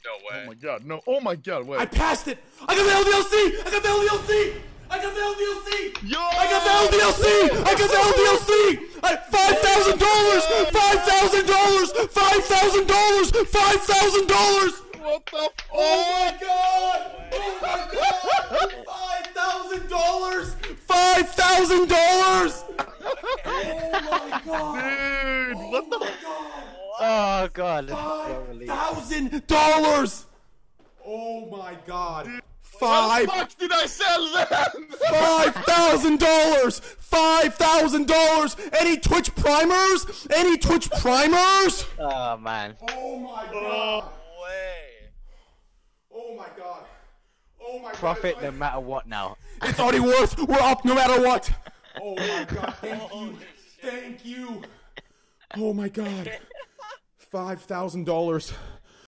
No way. Oh my god, no. Oh my god, wait. I passed it! I got the LDLC! I got the LDLC! I got the LDLC! Yo! I got the LDLC! I got the LDLC! $5,000! $5,000! $5,000! What the f- Oh my god! Oh my god! $5,000! $5,000! Oh my god! Dude, what the f- Oh god. $5,000! Oh my god. How the fuck did I sell them? $5,000! $5,000! Any Twitch primers? Any Twitch primers? Oh man. Oh my god. No way. Oh my god. Oh my god. Profit no matter what now. It's already worth. We're up no matter what. Oh my god. Thank you. Thank you. Oh my god. $5,000.